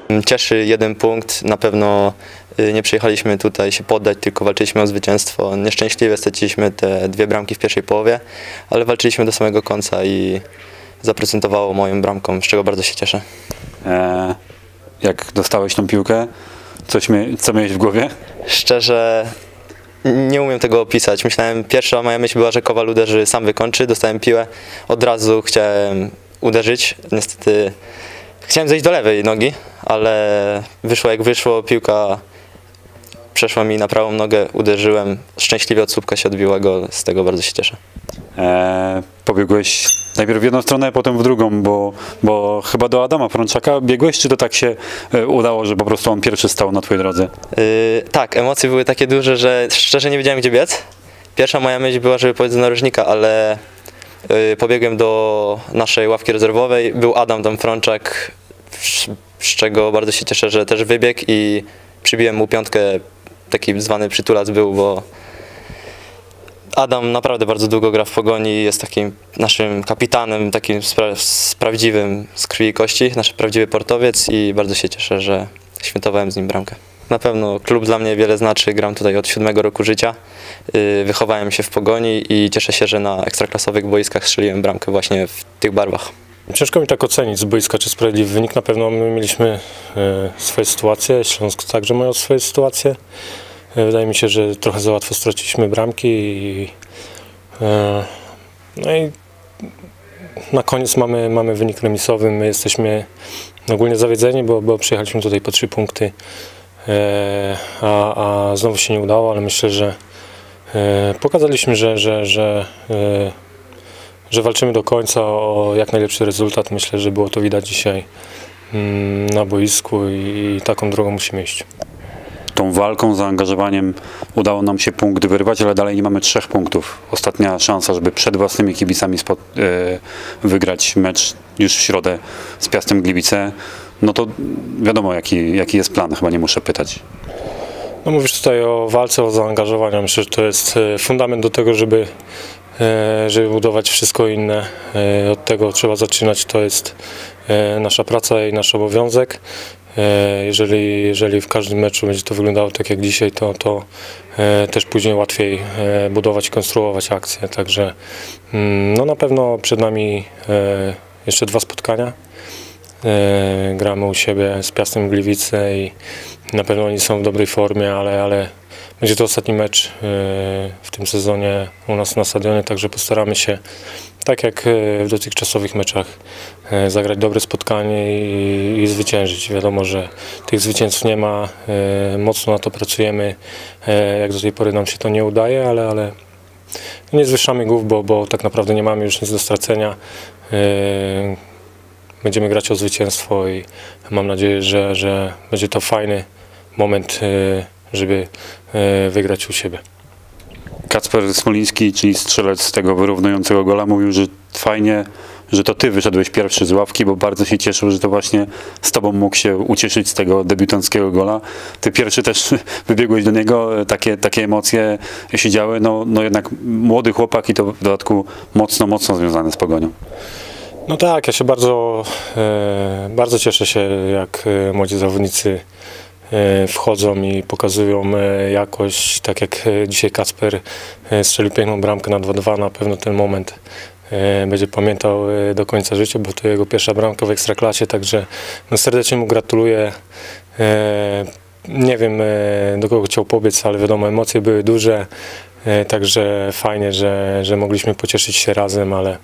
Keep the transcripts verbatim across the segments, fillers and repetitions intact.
Cieszy jeden punkt, na pewno nie przyjechaliśmy tutaj się poddać, tylko walczyliśmy o zwycięstwo. Nieszczęśliwie straciliśmy te dwie bramki w pierwszej połowie, ale walczyliśmy do samego końca i zaprezentowało moją bramką, z czego bardzo się cieszę. Eee, jak dostałeś tą piłkę, coś mie co miałeś w głowie? Szczerze nie umiem tego opisać. Myślałem, pierwsza moja myśl była, że Kowal uderzy, sam wykończy. Dostałem piłę, od razu chciałem uderzyć. Niestety chciałem zejść do lewej nogi, ale wyszło jak wyszło, piłka przeszła mi na prawą nogę, uderzyłem, szczęśliwie od słupka się odbiła gol, z tego bardzo się cieszę. Eee, pobiegłeś najpierw w jedną stronę, potem w drugą, bo, bo chyba do Adama Frączaka biegłeś, czy to tak się e, udało, że po prostu on pierwszy stał na twojej drodze? Yy, tak, emocje były takie duże, że szczerze nie wiedziałem, gdzie biec. Pierwsza moja myśl była, żeby powiedzieć do narożnika, ale yy, pobiegłem do naszej ławki rezerwowej, był Adam tam Frączak, z czego bardzo się cieszę, że też wybiegł i przybiłem mu piątkę, taki zwany przytulac był, bo Adam naprawdę bardzo długo gra w Pogoni, jest takim naszym kapitanem, takim spra z prawdziwym, z krwi i kości, nasz prawdziwy portowiec i bardzo się cieszę, że świętowałem z nim bramkę. Na pewno klub dla mnie wiele znaczy, gram tutaj od siódmego roku życia, wychowałem się w Pogoni i cieszę się, że na ekstraklasowych boiskach strzeliłem bramkę właśnie w tych barwach. Ciężko mi tak ocenić z boiska, czy sprawiedliwy wynik. Na pewno my mieliśmy e, swoje sytuacje, Śląsk także miał swoje sytuacje. E, wydaje mi się, że trochę za łatwo straciliśmy bramki i, e, no i na koniec mamy, mamy wynik remisowy. My jesteśmy ogólnie zawiedzeni, bo, bo przyjechaliśmy tutaj po trzy punkty, e, a, a znowu się nie udało, ale myślę, że e, pokazaliśmy, że, że, że e, że walczymy do końca o jak najlepszy rezultat. Myślę, że było to widać dzisiaj na boisku i taką drogą musimy iść. Tą walką, zaangażowaniem udało nam się punkt wyrwać, ale dalej nie mamy trzech punktów. Ostatnia szansa, żeby przed własnymi kibicami spod, yy, wygrać mecz już w środę z Piastem Gliwice. No to wiadomo, jaki, jaki jest plan, chyba nie muszę pytać. No mówisz tutaj o walce, o zaangażowaniu. Myślę, że to jest fundament do tego, żeby żeby budować wszystko inne. Od tego trzeba zaczynać, to jest nasza praca i nasz obowiązek. Jeżeli, jeżeli w każdym meczu będzie to wyglądało tak jak dzisiaj, to, to też później łatwiej budować i konstruować akcje. Także no na pewno przed nami jeszcze dwa spotkania. Gramy u siebie z Piastem Gliwice i na pewno oni są w dobrej formie, ale, ale będzie to ostatni mecz w tym sezonie u nas na stadionie, także postaramy się, tak jak w dotychczasowych meczach, zagrać dobre spotkanie i, i zwyciężyć. Wiadomo, że tych zwycięstw nie ma, mocno na to pracujemy, jak do tej pory nam się to nie udaje, ale, ale nie zwyższamy głów, bo, bo tak naprawdę nie mamy już nic do stracenia. Będziemy grać o zwycięstwo i mam nadzieję, że, że będzie to fajny moment, żeby wygrać u siebie. Kacper Smoliński, czyli strzelec tego wyrównującego gola, mówił, że fajnie, że to ty wyszedłeś pierwszy z ławki, bo bardzo się cieszył, że to właśnie z tobą mógł się ucieszyć z tego debiutanckiego gola. Ty pierwszy też wybiegłeś do niego, takie, takie emocje się działy, no, no jednak młody chłopak i to w dodatku mocno, mocno związany z Pogonią. No tak, ja się bardzo, bardzo cieszę się, jak młodzi zawodnicy wchodzą i pokazują jakość, tak jak dzisiaj Kacper strzelił piękną bramkę na dwa dwa, na pewno ten moment będzie pamiętał do końca życia, bo to jego pierwsza bramka w Ekstraklasie, także no serdecznie mu gratuluję. Nie wiem, do kogo chciał pobiec, ale wiadomo, emocje były duże, także fajnie, że, że mogliśmy pocieszyć się razem, ale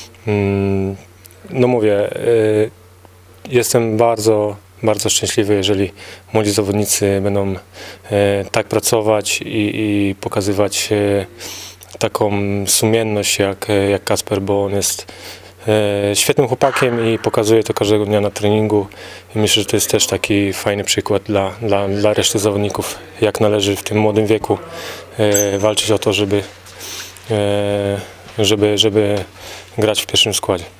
no mówię, jestem bardzo Bardzo szczęśliwy, jeżeli młodzi zawodnicy będą e, tak pracować i, i pokazywać e, taką sumienność jak, jak Kacper, bo on jest e, świetnym chłopakiem i pokazuje to każdego dnia na treningu. I myślę, że to jest też taki fajny przykład dla, dla, dla reszty zawodników, jak należy w tym młodym wieku e, walczyć o to, żeby, e, żeby, żeby grać w pierwszym składzie.